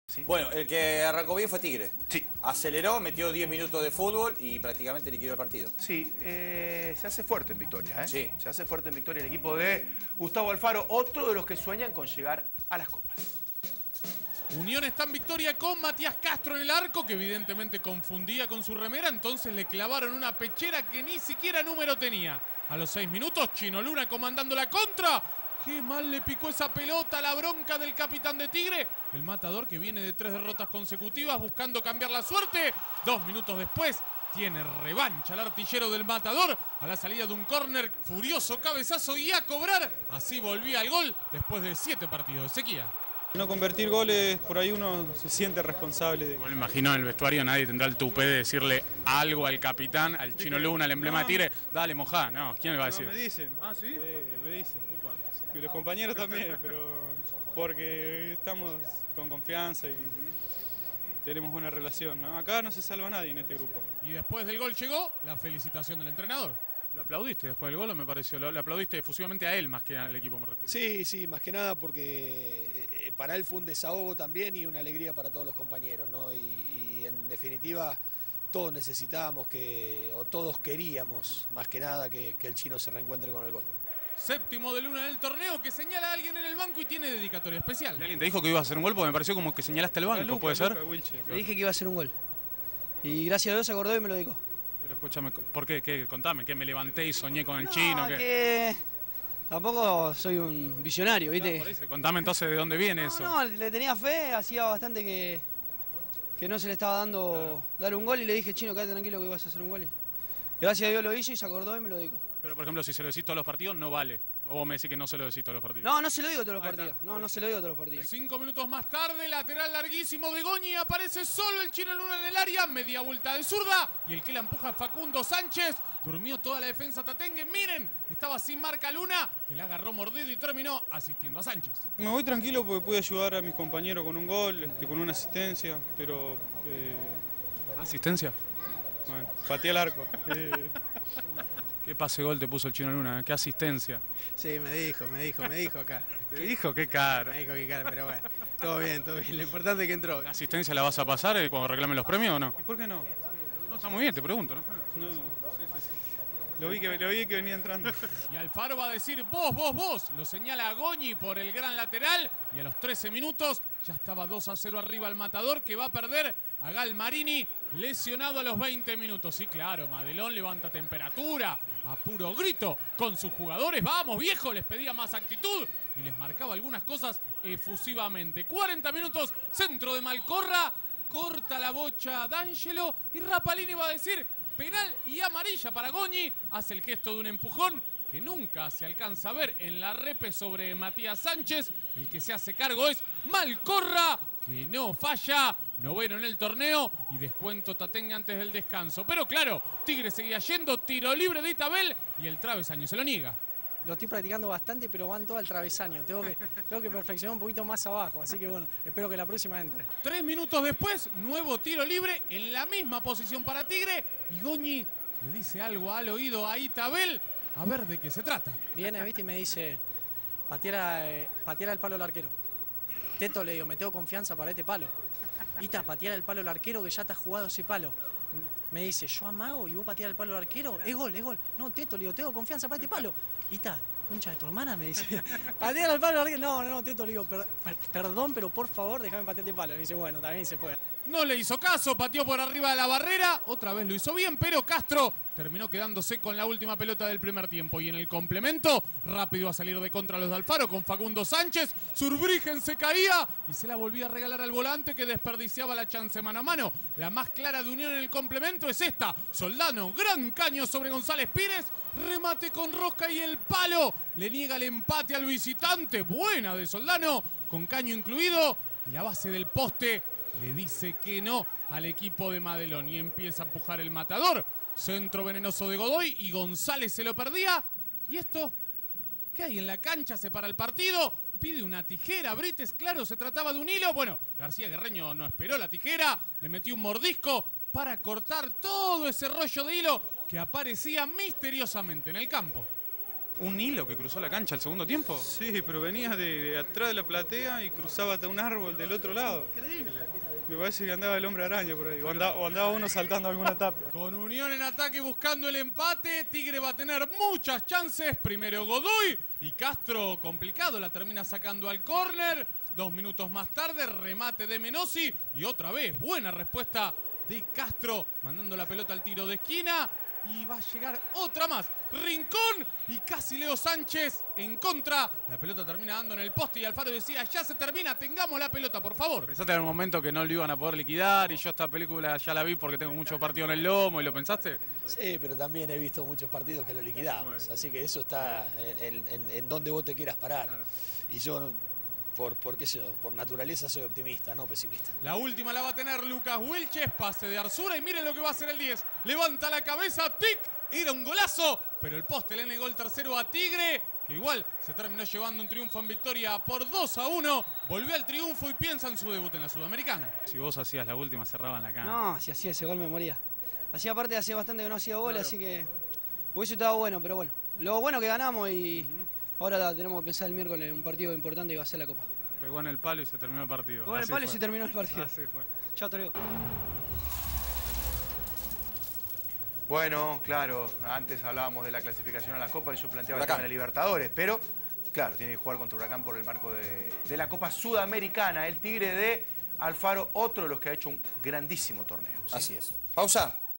¿Sí? Bueno, el que arrancó bien fue Tigre. Sí. Aceleró, metió 10 minutos de fútbol y prácticamente liquidó el partido. Sí, se hace fuerte en Victoria, ¿eh? Sí. Se hace fuerte en Victoria el equipo de Gustavo Alfaro, otro de los que sueñan con llegar a las copas. Unión está en Victoria con Matías Castro en el arco, que evidentemente confundía con su remera, entonces le clavaron una pechera que ni siquiera número tenía. A los 6 minutos, Chino Luna comandando la contra. Qué mal le picó esa pelota, la bronca del capitán de Tigre. El matador que viene de 3 derrotas consecutivas buscando cambiar la suerte. 2 minutos después tiene revancha el artillero del matador a la salida de un córner, furioso cabezazo y a cobrar. Así volvía al gol después de 7 partidos de sequía. No convertir goles, por ahí uno se siente responsable. Me imagino en el vestuario nadie tendrá el tupé de decirle algo al capitán, al Chino Luna, al emblema de Tigre, dale mojá. No, ¿quién le va a decir? No, me dicen. ¿Ah, sí? Me dicen. Y los compañeros también, pero porque estamos con confianza y tenemos buena relación, ¿no? Acá no se salva nadie en este grupo. Y después del gol llegó la felicitación del entrenador. ¿Lo aplaudiste después del gol o me pareció? ¿Lo aplaudiste efusivamente a él más que al equipo, me refiero? Sí, más que nada porque para él fue un desahogo también y una alegría para todos los compañeros, ¿no? Y en definitiva todos necesitábamos o todos queríamos más que nada que el Chino se reencuentre con el gol. Séptimo de Luna en el torneo que señala a alguien en el banco y tiene dedicatoria especial. ¿Y alguien te dijo que iba a hacer un gol? Porque me pareció como que señalaste el banco, ¿puede ser? Le dije que iba a hacer un gol. Y gracias a Dios se acordó y me lo dedicó. Pero escúchame, ¿por qué? Contame, que me levanté y soñé con el No, Chino. que tampoco soy un visionario, ¿viste? Por eso, contame entonces de dónde viene eso. No, le tenía fe, hacía bastante que no se le estaba dando dar un gol y le dije, Chino, quédate tranquilo que ibas a hacer un gol. Y gracias a Dios lo hizo y se acordó y me lo dedicó. Pero por ejemplo, si se lo decís todos los partidos, no vale. O vos me decís que no se lo decís todos los partidos. No se lo digo todos los partidos. No se lo digo todos los partidos. 5 minutos más tarde, lateral larguísimo de Goñi, aparece solo el Chino Luna en el área, media vuelta de zurda, y el que la empuja es Facundo Sánchez. Durmió toda la defensa tatengue, miren, estaba sin marca Luna, que la agarró mordido y terminó asistiendo a Sánchez. Me voy tranquilo porque pude ayudar a mis compañeros con un gol, con una asistencia, pero ¿Asistencia? bueno, pateé el arco. ¿Qué pase gol te puso el Chino Luna? ¿Qué asistencia? Sí, me dijo acá. ¿Te dijo? ¿Qué cara? Me dijo qué cara, pero bueno, todo bien. Lo importante es que entró. ¿La asistencia la vas a pasar cuando reclamen los premios o no? ¿Y por qué no? No, está muy bien, te pregunto, ¿no? No, sí. Lo vi que venía entrando. Y Alfaro va a decir vos. Lo señala a Goñi por el gran lateral. Y a los 13 minutos ya estaba 2-0 arriba el matador, que va a perder a Galmarini, lesionado a los 20 minutos. Sí, claro, Madelón levanta temperatura a puro grito con sus jugadores. Vamos, viejo, les pedía más actitud y les marcaba algunas cosas efusivamente. 40 minutos, centro de Malcorra, corta la bocha D'Angelo y Rapalini va a decir penal y amarilla para Goñi. Hace el gesto de un empujón que nunca se alcanza a ver en la repe sobre Matías Sánchez. El que se hace cargo es Malcorra, que no falla. Noveno en el torneo y descuento tatengue antes del descanso. Pero claro, Tigre seguía yendo, tiro libre de Itabel y el travesaño se lo niega. Lo estoy practicando bastante, pero van todo al travesaño. Tengo que perfeccionar un poquito más abajo, así que bueno, espero que la próxima entre. 3 minutos después, nuevo tiro libre en la misma posición para Tigre y Goñi le dice algo al oído a Itabel, a ver de qué se trata. Viene, viste, y me dice, patear el palo al arquero. Teto, le digo, me tengo confianza para este palo. Ita, patear el palo al arquero que ya está jugado ese palo. Me dice, yo amago y vos patear el palo al arquero, es gol. No, Teto, le digo, tengo confianza para este palo. Ita, concha de tu hermana, me dice, patear el palo al arquero. No, Teto, le digo, perdón, pero por favor, déjame patear este palo. Me dice, bueno, también se puede. No le hizo caso, pateó por arriba de la barrera, otra vez lo hizo bien, pero Castro terminó quedándose con la última pelota del primer tiempo. Y en el complemento, rápido a salir de contra los de Alfaro con Facundo Sánchez. Surbrigen se caía y se la volvía a regalar al volante que desperdiciaba la chance mano a mano. La más clara de Unión en el complemento es esta. Soldano, gran caño sobre González Pires. Remate con rosca y el palo. Le niega el empate al visitante. Buena de Soldano, con caño incluido. Y la base del poste le dice que no al equipo de Madelón y empieza a empujar el matador. Centro venenoso de Godoy y González se lo perdía. ¿Y esto? ¿Qué hay en la cancha? Se para el partido. Pide una tijera. Brites, claro, se trataba de un hilo. Bueno, García Guerreño no esperó la tijera. Le metió un mordisco para cortar todo ese rollo de hilo que aparecía misteriosamente en el campo. un hilo que cruzó la cancha el segundo tiempo. Sí, pero venía de atrás de la platea y cruzaba hasta un árbol del otro lado. Increíble. Me parece que andaba el hombre araña por ahí, o andaba uno saltando alguna tapia. Con Unión en ataque buscando el empate, Tigre va a tener muchas chances. Primero Godoy y Castro, complicado, la termina sacando al córner. 2 minutos más tarde, remate de Menossi y otra vez buena respuesta de Castro, mandando la pelota al tiro de esquina. Y va a llegar otra más. Rincón y casi Leo Sánchez en contra. La pelota termina dando en el poste y Alfaro decía, ya se termina, tengamos la pelota, por favor. ¿Pensaste en un momento que no lo iban a poder liquidar y yo esta película ya la vi porque tengo mucho partido en el lomo y lo pensaste? Sí, pero también he visto muchos partidos que lo liquidamos. Así que eso está en donde vos te quieras parar. Claro. Y yo, qué sé yo, por naturaleza soy optimista, no pesimista. La última la va a tener Lucas Wilches, pase de Arzura y miren lo que va a hacer el 10. Levanta la cabeza, tic, era un golazo, pero el poste le negó el tercero a Tigre, que igual se terminó llevando un triunfo en victoria por 2-1. Volvió al triunfo y piensa en su debut en la Sudamericana. Si vos hacías la última, cerraban la cancha. No, si hacía ese gol me moría. Aparte hacía bastante que no hacía gol, claro. Así que hubiese estado bueno, pero bueno. Lo bueno que ganamos y ahora tenemos que pensar el miércoles un partido importante que va a ser la Copa. Pegó en el palo y se terminó el partido. Pegó en el palo y se terminó el partido. Así fue. Chao, te digo. Bueno, claro, antes hablábamos de la clasificación a la Copa y yo planteaba el tema de Libertadores, pero claro, tiene que jugar contra Huracán por el marco de la Copa Sudamericana. El Tigre de Alfaro, otro de los que ha hecho un grandísimo torneo. ¿Sí? Así es. Pausa.